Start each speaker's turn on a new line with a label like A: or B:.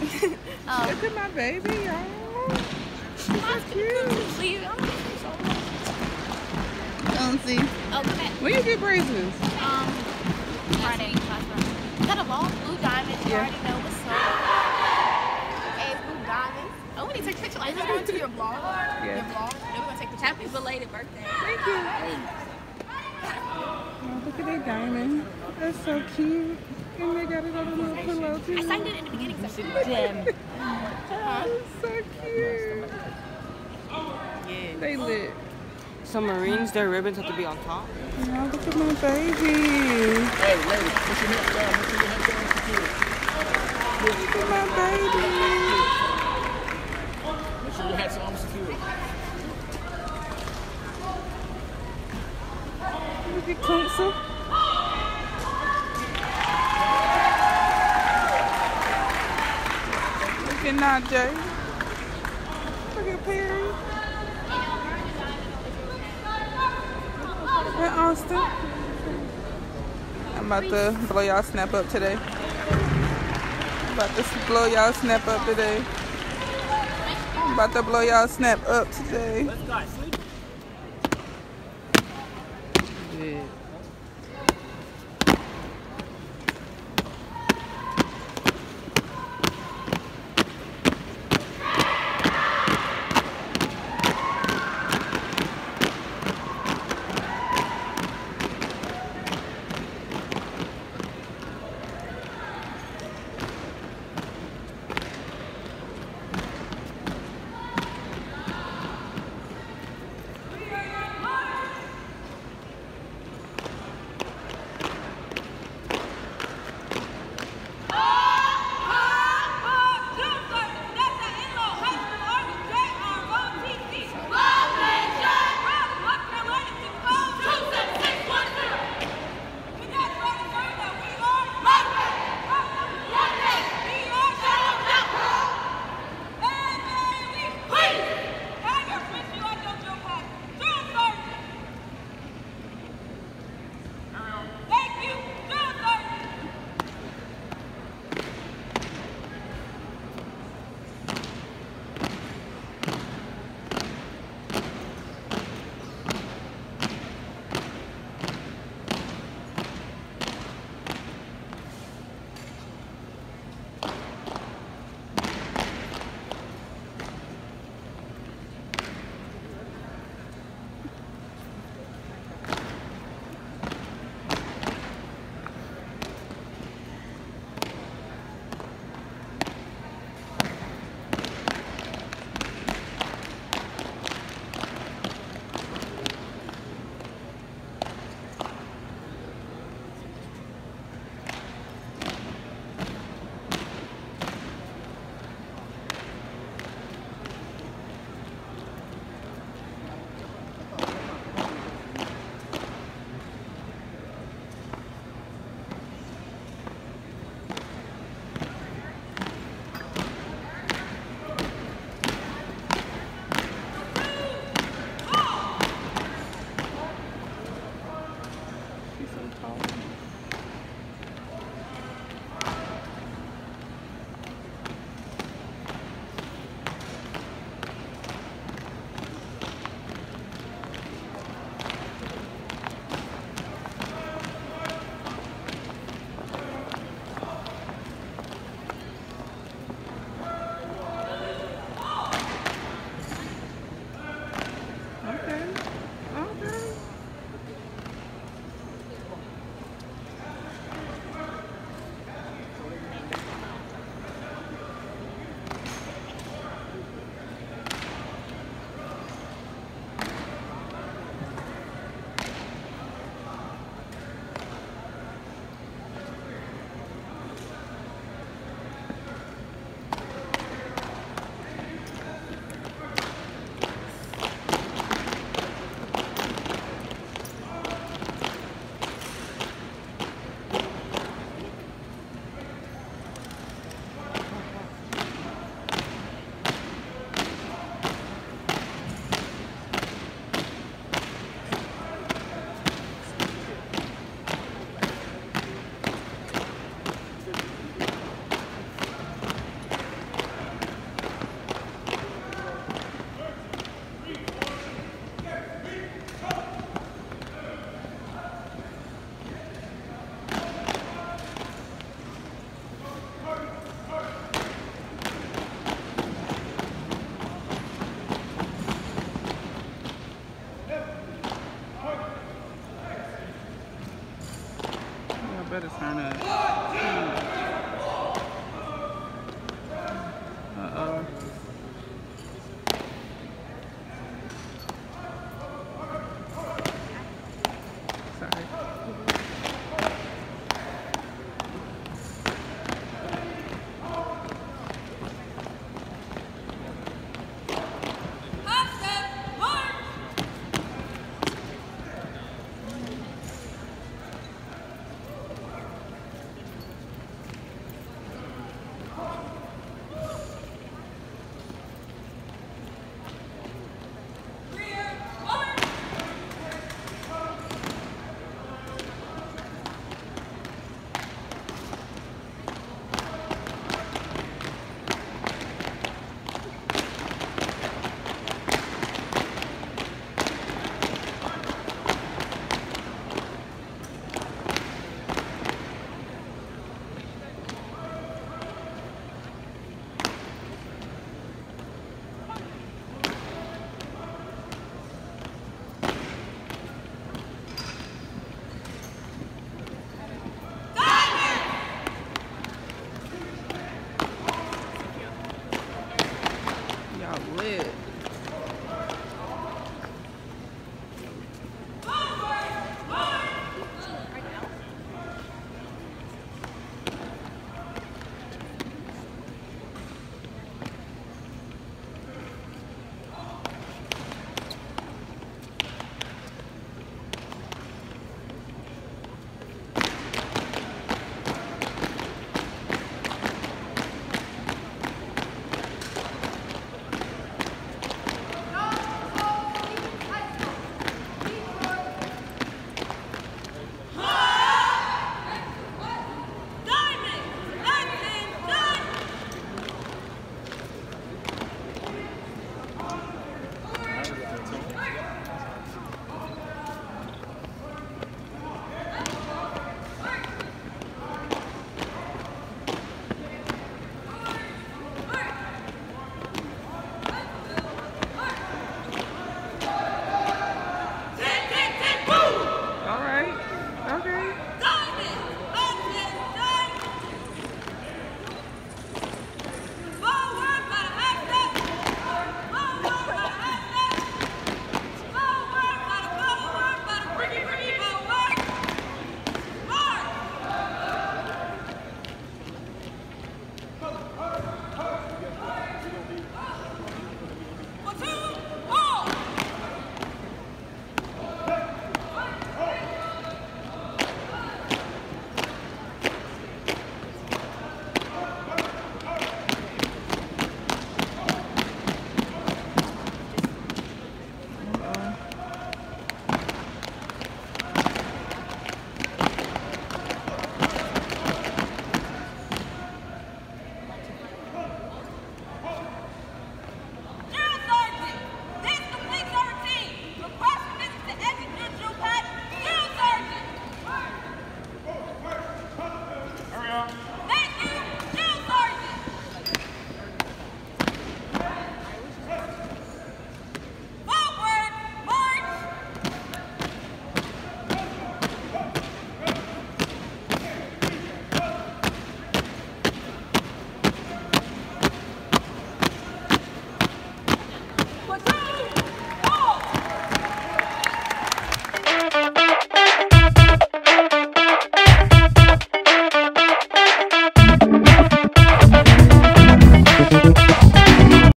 A: Look at my baby, y'all. She's so cute. See.
B: Oh, come back.
A: When you get braces?
B: Friday. Is that a ball? Blue diamonds. You already know what's up. Hey, blue diamonds. Oh, we need to take a picture. Like, let's go into your vlog.
A: Yeah.
B: Your vlog. Then we're gonna take the happy belated birthday.
A: Thank you. Oh, look at that diamond. That's so cute. And they got it on a little pillow too.
B: I signed it in the beginning. So
A: That's so cute. Yeah. They lit.
C: Submarines, their ribbons have to be on top.
A: Oh, look at my baby.
D: Hey, lady, put your hands down. Put your hands down.
A: Look at my baby.
D: Make sure your hat's on secure.
A: Look at Kunsa. Look at Najee. Look at Perry. And Austin. I'm about to blow y'all snap up today. I'm about to blow y'all snap up today. I'm about to blow y'all snap up today. Yeah. Turn up. Uh-oh. Sorry. Y'all lit.
B: Platoon!